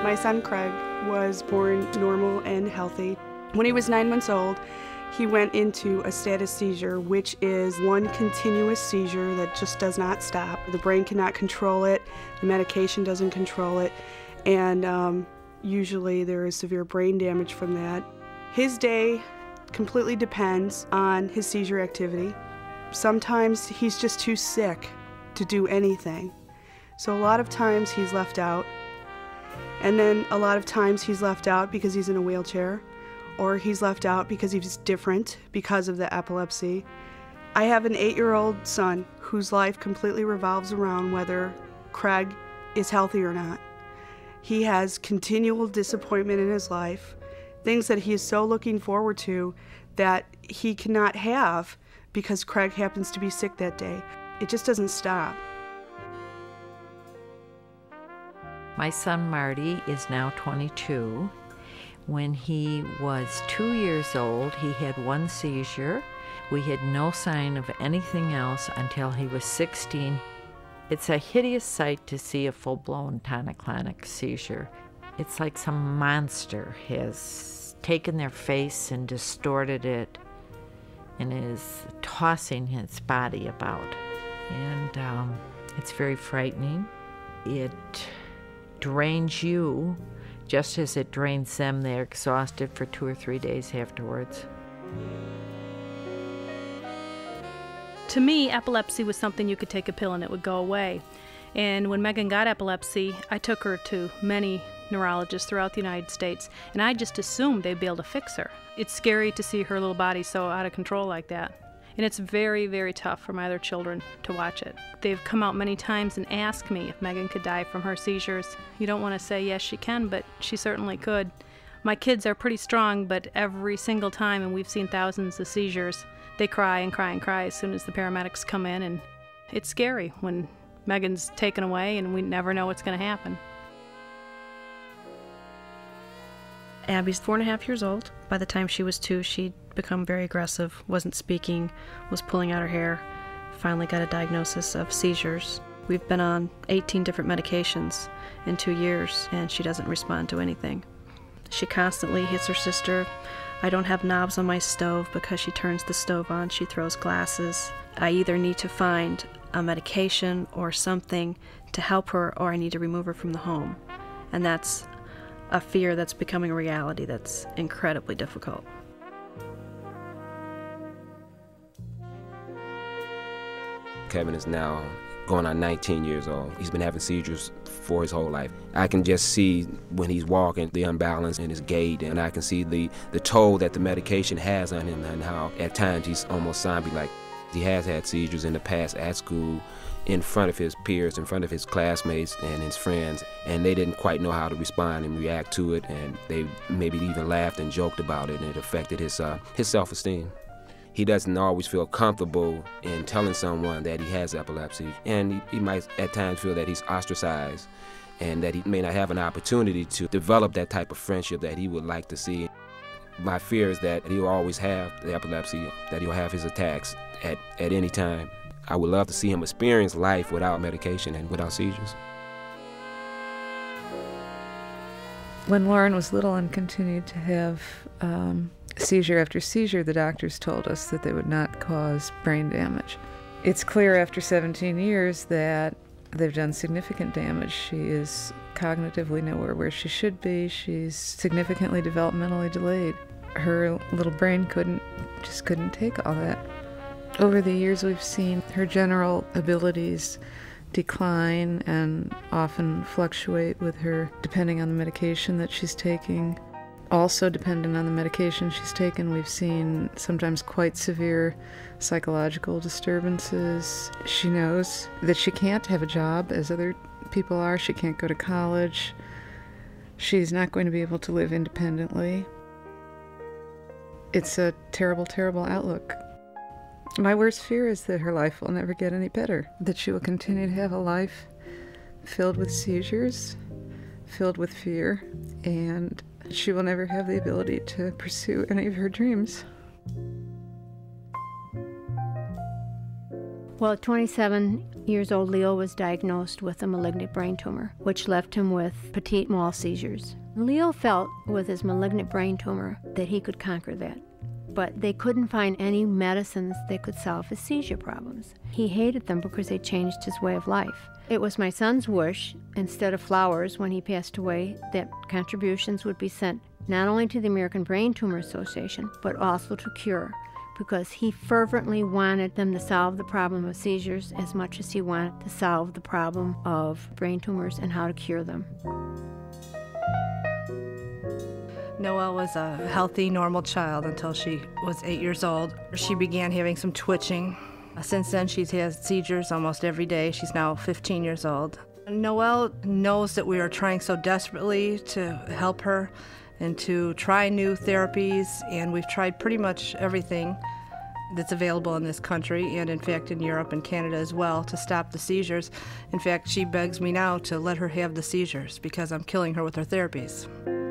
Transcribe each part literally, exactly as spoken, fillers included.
My son Craig was born normal and healthy. When he was nine months old, he went into a status seizure, which is one continuous seizure that just does not stop. The brain cannot control it, the medication doesn't control it, and um, usually there is severe brain damage from that. His day completely depends on his seizure activity. Sometimes he's just too sick to do anything. So a lot of times he's left out. And then a lot of times he's left out because he's in a wheelchair, or he's left out because he's different because of the epilepsy. I have an eight-year-old son whose life completely revolves around whether Craig is healthy or not. He has continual disappointment in his life, things that he is so looking forward to that he cannot have because Craig happens to be sick that day. It just doesn't stop. My son Marty is now twenty-two. When he was two years old, he had one seizure. We had no sign of anything else until he was sixteen. It's a hideous sight to see a full-blown tonic-clonic seizure. It's like some monster has taken their face and distorted it and is tossing his body about. And um, it's very frightening. It drains you just as it drains them. They're exhausted for two or three days afterwards. To me, epilepsy was something you could take a pill and it would go away. And when Megan got epilepsy, I took her to many neurologists throughout the United States, and I just assumed they'd be able to fix her. It's scary to see her little body so out of control like that. And it's very, very tough for my other children to watch it. They've come out many times and asked me if Megan could die from her seizures. You don't want to say yes, she can, but she certainly could. My kids are pretty strong, but every single time, and we've seen thousands of seizures, they cry and cry and cry as soon as the paramedics come in, and it's scary when Megan's taken away and we never know what's going to happen. Abby's four and a half years old. By the time she was two, she'd become very aggressive, wasn't speaking, was pulling out her hair, finally got a diagnosis of seizures. We've been on eighteen different medications in two years, and she doesn't respond to anything. She constantly hits her sister. I don't have knobs on my stove because she turns the stove on, she throws glasses. I either need to find a medication or something to help her, or I need to remove her from the home. And that's a fear that's becoming a reality that's incredibly difficult. Kevin is now going on nineteen years old. He's been having seizures for his whole life. I can just see when he's walking the imbalance in his gait, and I can see the, the toll that the medication has on him and how at times he's almost zombie-like. He has had seizures in the past at school, in front of his peers, in front of his classmates and his friends, and they didn't quite know how to respond and react to it, and they maybe even laughed and joked about it, and it affected his, uh, his self-esteem. He doesn't always feel comfortable in telling someone that he has epilepsy, and he, he might at times feel that he's ostracized and that he may not have an opportunity to develop that type of friendship that he would like to see. My fear is that he'll always have the epilepsy, that he'll have his attacks at, at any time. I would love to see him experience life without medication and without seizures. When Lauren was little and continued to have um, seizure after seizure, the doctors told us that they would not cause brain damage. It's clear after seventeen years that they've done significant damage. She is cognitively nowhere where she should be. She's significantly developmentally delayed. Her little brain couldn't, just couldn't take all that. Over the years, we've seen her general abilities decline and often fluctuate with her depending on the medication that she's taking. Also dependent on the medication she's taken, we've seen sometimes quite severe psychological disturbances. She knows that she can't have a job as other people are. She can't go to college. She's not going to be able to live independently. It's a terrible, terrible outlook. My worst fear is that her life will never get any better, that she will continue to have a life filled with seizures, filled with fear, and she will never have the ability to pursue any of her dreams. Well, at twenty-seven years old, Leo was diagnosed with a malignant brain tumor, which left him with petit mal seizures. Leo felt with his malignant brain tumor that he could conquer that, but they couldn't find any medicines that could solve his seizure problems. He hated them because they changed his way of life. It was my son's wish, instead of flowers when he passed away, that contributions would be sent not only to the American Brain Tumor Association, but also to CURE, because he fervently wanted them to solve the problem of seizures as much as he wanted to solve the problem of brain tumors and how to cure them. Noelle was a healthy, normal child until she was eight years old. She began having some twitching. Since then, she's had seizures almost every day. She's now fifteen years old. Noelle knows that we are trying so desperately to help her and to try new therapies, and we've tried pretty much everything that's available in this country and in fact in Europe and Canada as well to stop the seizures. In fact, she begs me now to let her have the seizures because I'm killing her with her therapies.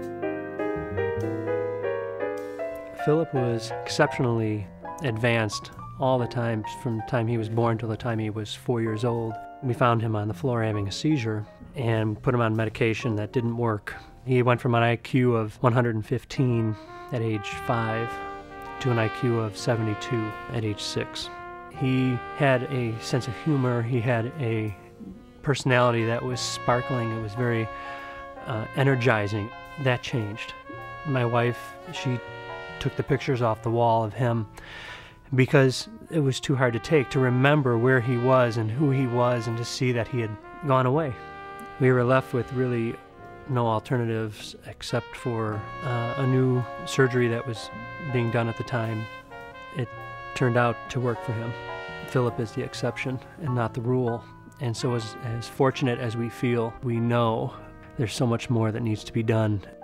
Philip was exceptionally advanced all the time, from the time he was born till the time he was four years old. We found him on the floor having a seizure and put him on medication that didn't work. He went from an I Q of one hundred fifteen at age five to an I Q of seventy-two at age six. He had a sense of humor. He had a personality that was sparkling. It was very uh, energizing. That changed. My wife, she took the pictures off the wall of him because it was too hard to take, to remember where he was and who he was and to see that he had gone away. We were left with really no alternatives except for uh, a new surgery that was being done at the time. It turned out to work for him. Philip is the exception and not the rule. And so as, as fortunate as we feel, we know there's so much more that needs to be done.